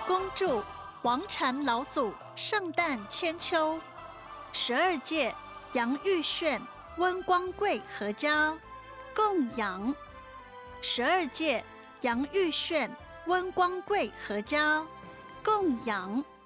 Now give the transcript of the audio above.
恭祝王禅老祖圣诞千秋，12届杨玉炫、温光贵合家供养，12届杨玉炫、温光贵合家供养。